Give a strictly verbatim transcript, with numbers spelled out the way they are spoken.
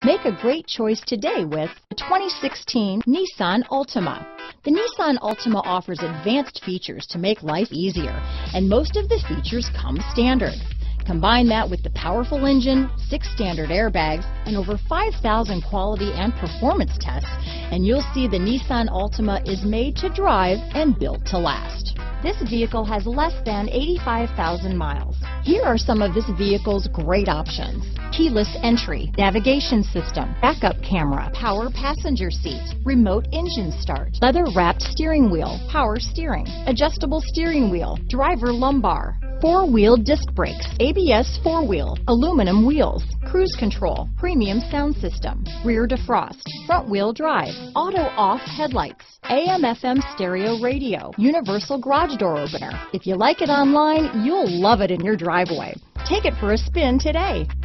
Make a great choice today with the twenty sixteen Nissan Altima. The Nissan Altima offers advanced features to make life easier, and most of the features come standard. Combine that with the powerful engine, six standard airbags, and over five thousand quality and performance tests, and you'll see the Nissan Altima is made to drive and built to last. This vehicle has less than eighty-five thousand miles. Here are some of this vehicle's great options: keyless entry, navigation system, backup camera, power passenger seat, remote engine start, leather-wrapped steering wheel, power steering, adjustable steering wheel, driver lumbar, four-wheel disc brakes, A B S four-wheel, aluminum wheels, cruise control, premium sound system, rear defrost, front-wheel drive, auto-off headlights, A M F M stereo radio, universal garage door opener. If you like it online, you'll love it in your driveway. Take it for a spin today.